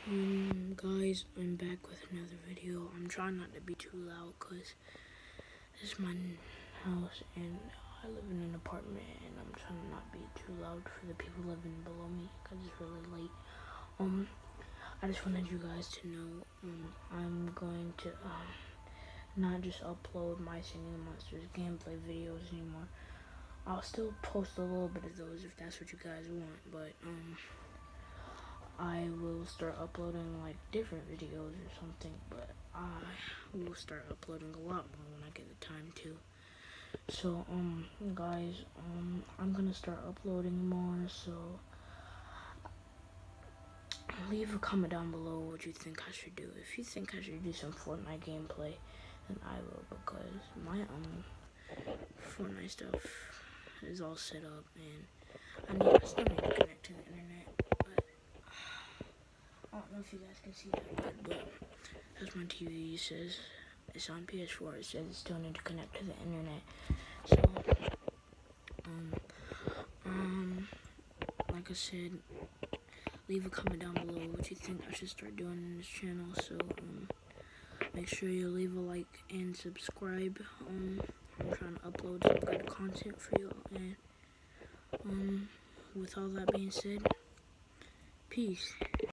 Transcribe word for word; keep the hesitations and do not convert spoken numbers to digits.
Um, guys, I'm back with another video. I'm trying not to be too loud because this is my house and I live in an apartment and I'm trying to not be too loud for the people living below me because it's really late. Um, I just wanted you guys to know, um, I'm going to, um, not just upload my Singing Monsters gameplay videos anymore. I'll still post a little bit of those if that's what you guys want, but, um, I will start uploading like different videos or something, but I will start uploading a lot more when I get the time to. So, um, guys, um, I'm gonna start uploading more, so leave a comment down below what you think I should do. If you think I should do some Fortnite gameplay, then I will, because my, um, Fortnite stuff is all set up, and I need, I still need to connect to the internet. I don't know if you guys can see that good, but as my T V says, it's on P S four, it says it still need to connect to the internet. So, um, um, like I said, leave a comment down below what you think I should start doing in this channel. So, um, make sure you leave a like and subscribe. Um, I'm trying to upload some good content for you, and, um, with all that being said, peace.